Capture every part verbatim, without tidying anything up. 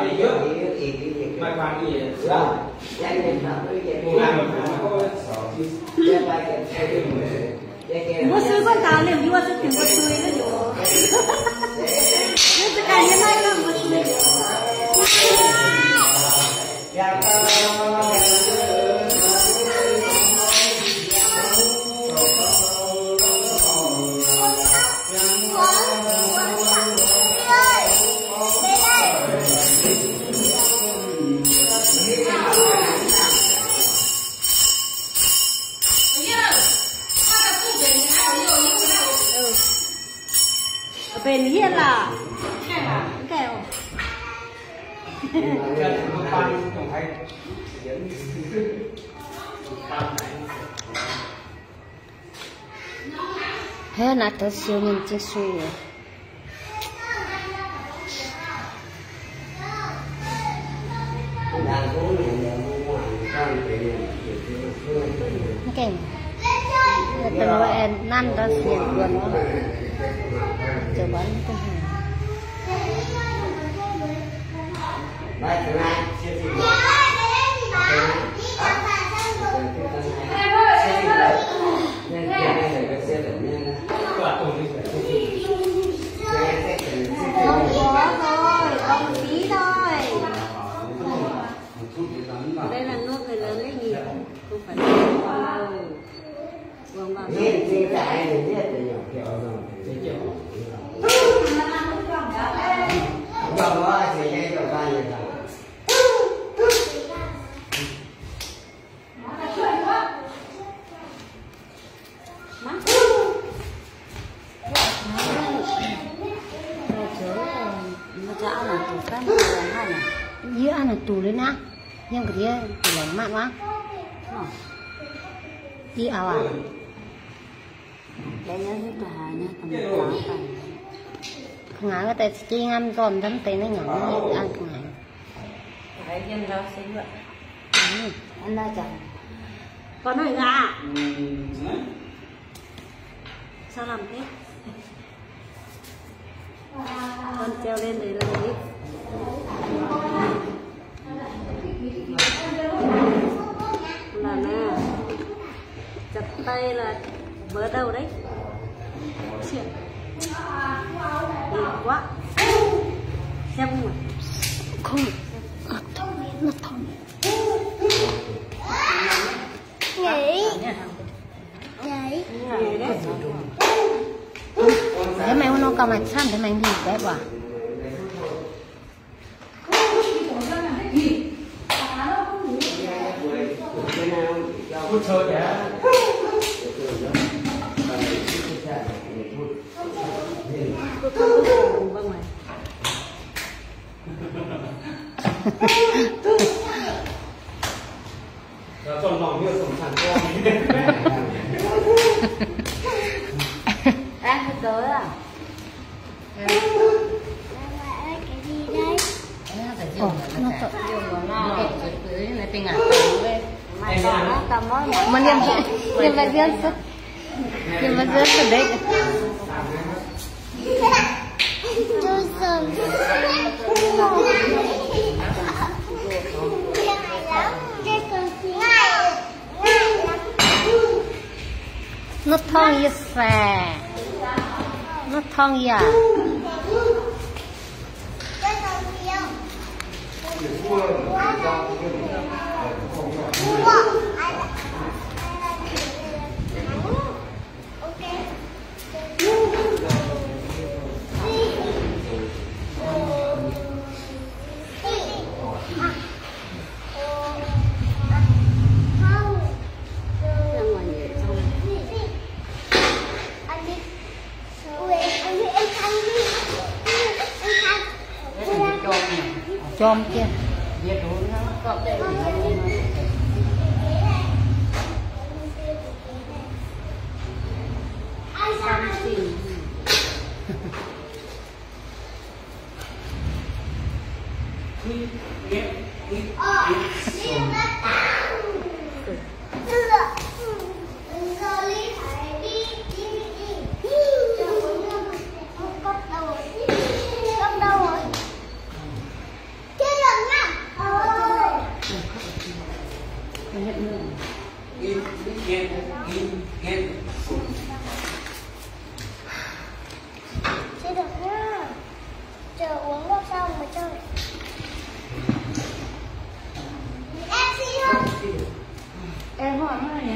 cái dứa mai quan gì mua suối con tàu liền mua suối tiền mua suối nó nhiều nhưng tất cả những này là mua suối bên hiên là kẹo thế là tôi siêu nhân chiếc xuôi cái tôi nói em năm đó xiên quần đó chờ bán cái hàng không có thôi con tí thôi đây là nước người lớn lấy nhiều không phải là con đâu vâng vâng Nhìn trên cái này biết là nhỏ kiểu rồi. Còn có thì ngay cho ba người ta. dưa ăn là tù lên á nhưng cái kia thì là mặn quá đi ảo à đây nó rất là hài nha tầm tám phần ngã cái tay chi ngâm còn thấm tay nó nhỏ như ăn ngã đấy nhân đó xinh vậy ăn ra chẳng con ơi gà sao làm thế con treo lên đấy là đấy là nè chặt tay là vỡ đầu đấy chuyện đẹp quá xem không ạ không nó thông nó thông nhảy nhảy nhảy đấy thế mày nó cầm mặt xăm thế mày gì đẹp à phút chơi nhá vâng này còn lòng như sủng sản con ăn hết tới à ồ nó tự là tình à mày còn nó cầm mối mà niềm niềm vật riêng sức niềm vật riêng sức đấy chú sờn nó thông như xè nó thông như à chôm kia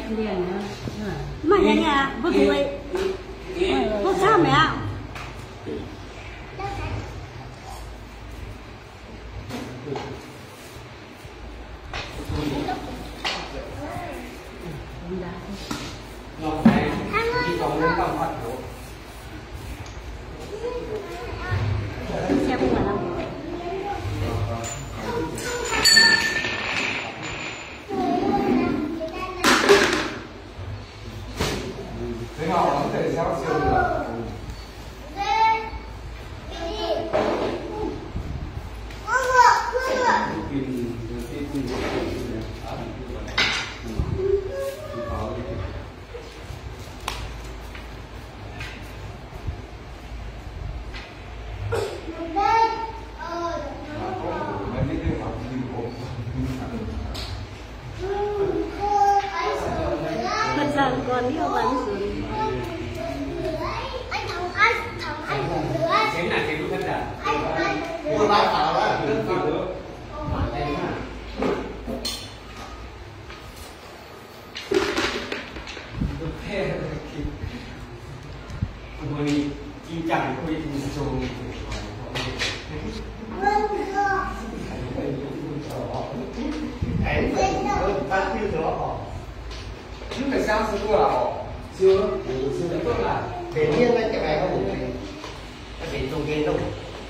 liền nữa. Mày nhà nhà, bố tuổi. Bố sao mẹ? Ngon này, đi còn muốn cầm Phật của. Xem không phải đâu. Thế nào có thể sao siêu được. Bây giờ còn yêu bắn rồi. Cái này cái lúc thân đã. Tôi bán tàu đó. Mình kim chẳng quy trình dùng Anh bán chưa rõ. nhưng phải sao xưa là họ chưa xưa đấy tốt là Để nhiên lên cái bài có một cái. Để dùng cái đâu.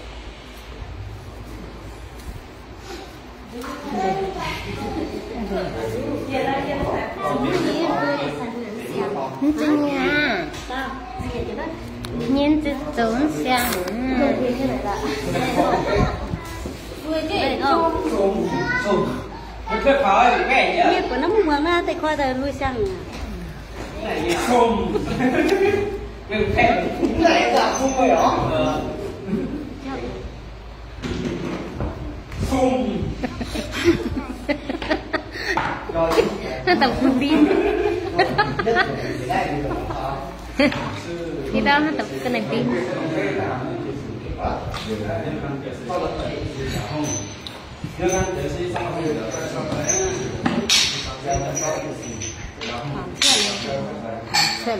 Chân nhà. Nhìn từ trốn sang. Đây không? sùng sùng nó cứ khỏi cái gì Như của nó muốn ra tay khoai tây nuôi sang. này gì sùng đừng thèm Cái này là không người đó. sùng Rồi. Nó tập con pin. Thì đâu nó tập cái này pin. nhưng anh để xin xong rồi để cho Xem.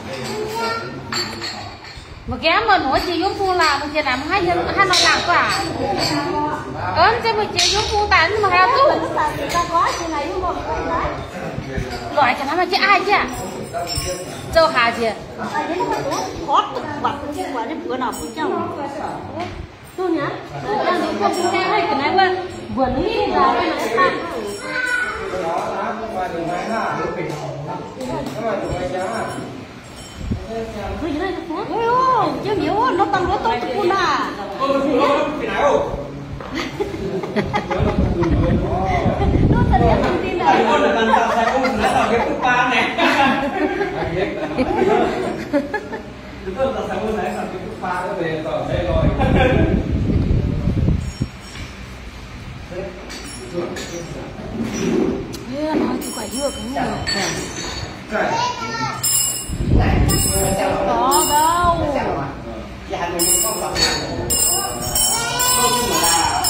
Một cái mà nói chị giống phu là một chị làm hai nhân hai nó làm quả. Ơn cho một chị giống phu tán mà hai tu. Ta có chị này không một cái. Loại cái nó mà chị ai chứ? Châu Hà chị. À thế nó có hot quả cái quả đấy bữa nào cũng trong. Tôi nhá. Đang nói không nghe hay cái này mà vừa nó nghĩ ra đây nó khác. Thôi cái này nó khác. Ôi ô, chứ nhiều nó tăng nó tốt cũng là. cái nào Nó thật là thông tin Tại là. con là tần tần sai con là cái cúp ba này. Chúng tôi là sai con này là cái cúp ba nó về tờ đây rồi. Thế nói thì quả dưa cũng nhiều. Có đâu. Dạ mình không có. Không là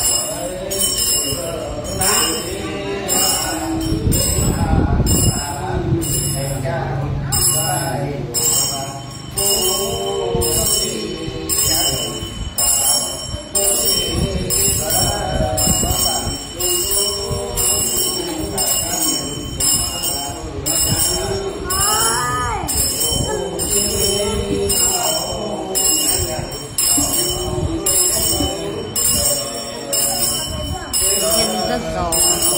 Nhìn rất giàu.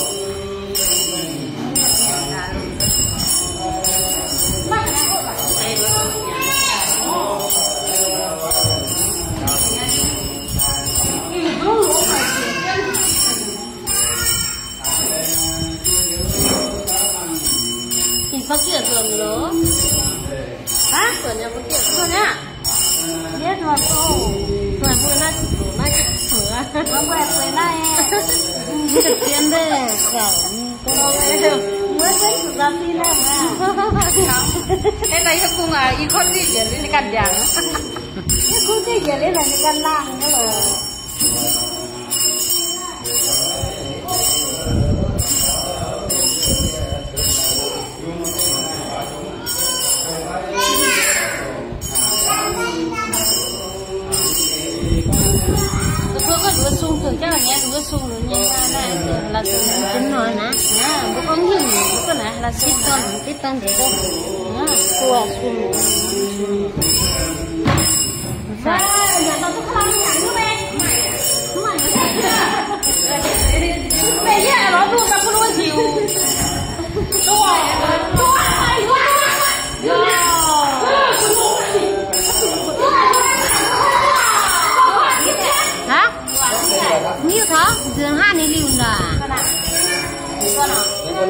Thì phát triển thường nữa. Hả? Của nhà phát triển thôi nhá. Biết rồi cô. Rồi vừa nó nó sửa. Nó quẹt với này. Thực hiện đây. Không được. Mới đến được làm đi làm à. Cái này nó cũng là y con gì vậy lên căn nhà. Cái khu cái gì lên là cái làng đó là. tôi có đứa sung thường chắc là nghe đứa sung nữa nha này là tính nói nè nè bố con nhìn bố con này là xích con xích con để đâu nè tua sung Dạ, giờ tao cũng không nhận nữa bé. Mày bé nhá, nó luôn tao cũng nuôi dìu. Đúng rồi. Đúng rồi, đúng rồi. hả? Nhiều thở, thường hai này liều nè. Con à?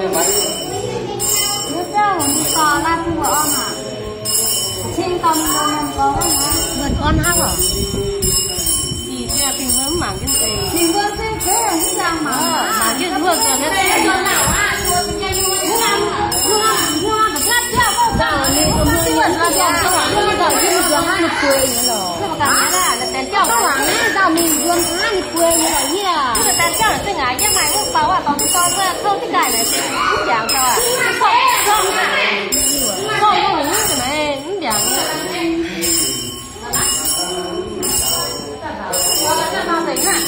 Nước đâu, nước to la chung của ông à? Trên con con có hả? Gần con hả hả? Thì là tình huống mảng kinh tế. Tình huống thế thế là những rằng mà mà cái vừa rồi cái cái con nào á, con nhanh luôn. Đúng không? Đúng không? Đúng không? Phải cắt theo không? giờ mình không mua nhiều ra cho các bạn bây giờ chưa được hai mươi tuổi nữa rồi. Thế mà cả là là tiền tiêu. Các bạn ấy giờ mình buôn hai mươi tuổi như vậy nhỉ? Thế là tiền tiêu là cái ngái chứ mày không bảo à, tao cứ con không cái cài này cũng dạng sao à? Không, không, không, không, cái này cũng dạng. Tao tính à?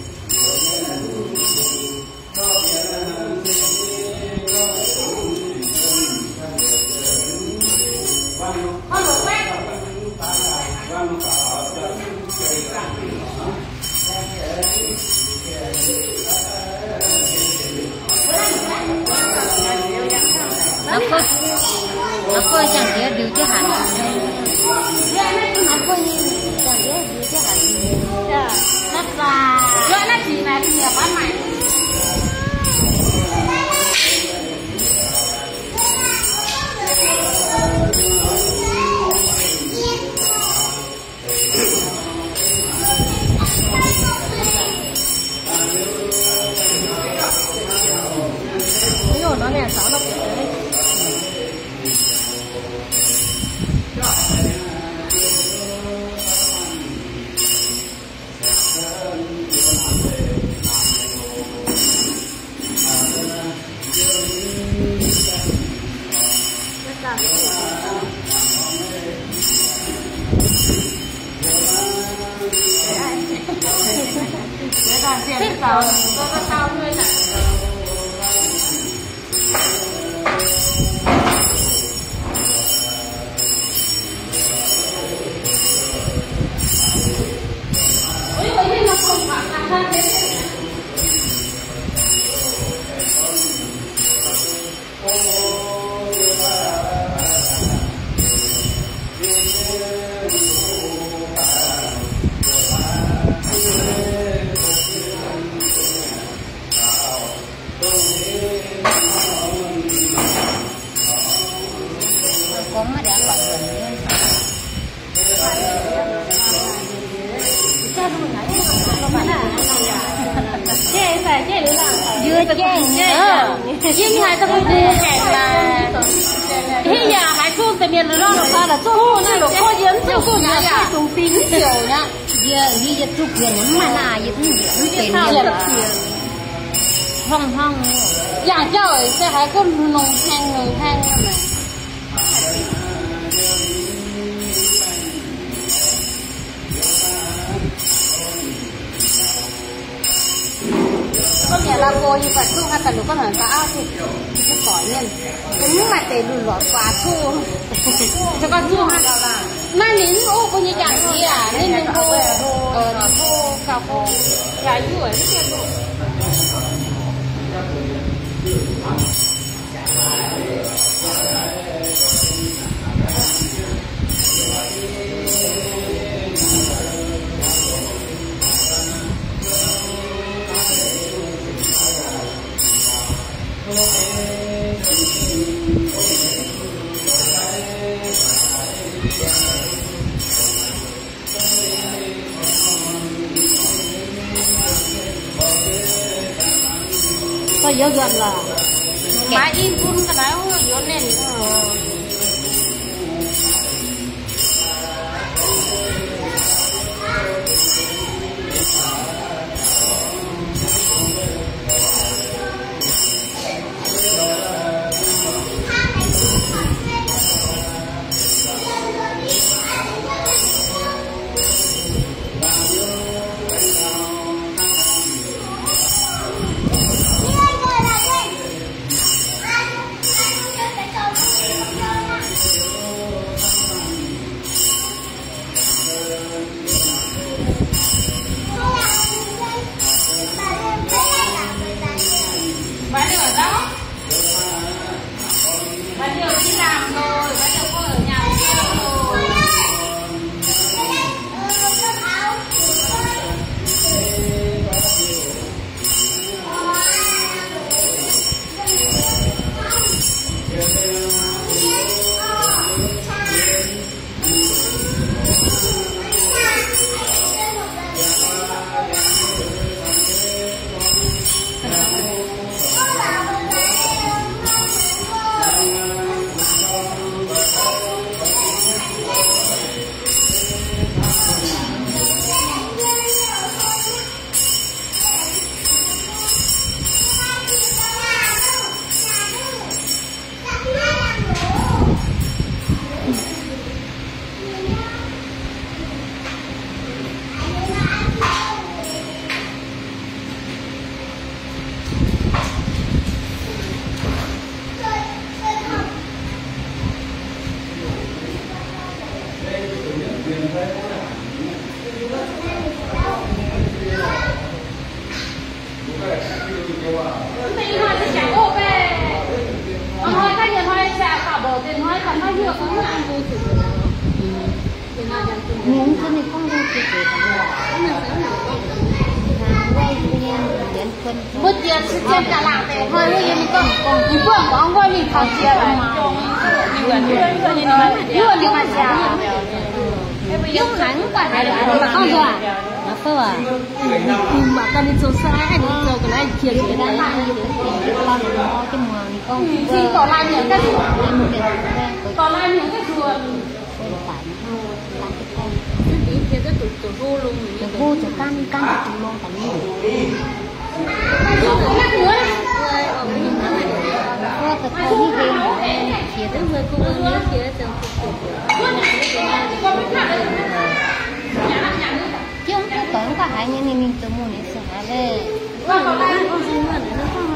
Nó có nó có chẳng để điều chứ hẳn nó có như chẳng để điều chứ hẳn Rất là rồi nó chỉ là cái nhiều bán mày. Ví dụ nó nè sáu nó kiểu đấy. Thích tao, tao có tao thôi nè. Ôi ôi nó không phải là thân đấy. có mà đẹp lắm rồi Chê phải chê nữa là dưa chè chè chim hai tao cũng mua chè là khi nhà hãy thu từ miền đó là là thu này là có yếm siêu thu nhà nhà trùng tín kiểu nhá dưa dưa dưa chụp tiền mà là dưa cũng dưa tiền tiền không không nhà chơi sẽ hãy có nồng than nồng than mà có nghĩa là cô như vậy thu hai tầng có thể xã thì rất giỏi nên cũng mà để đủ lọt quá thu cho con thu mà nín ô cô như chẳng gì à nên mình cô ờ nó cô cào cô gái đuổi rất là đủ có dấu gần là máy in phun cái đó dấu lên 不接吃接干啦的，好我也那个，你不光我你靠接来，如果你们家，用韩国还是韩国啊？那好啊，嗯嘛，但你做啥？还你做个来贴贴的，老人我就忙你讲，你搞拉面干什么？搞拉面干什么？thì cái tụt tụt vô luôn tụt vô tụt can can tụt luôn tận luôn tụt mắt nữa có tụt có đi về thì tới vừa cũng nhớ thì tụt tụt chứ không có có hại như mình tụi mình sẽ hại đấy con con con gì mà nó không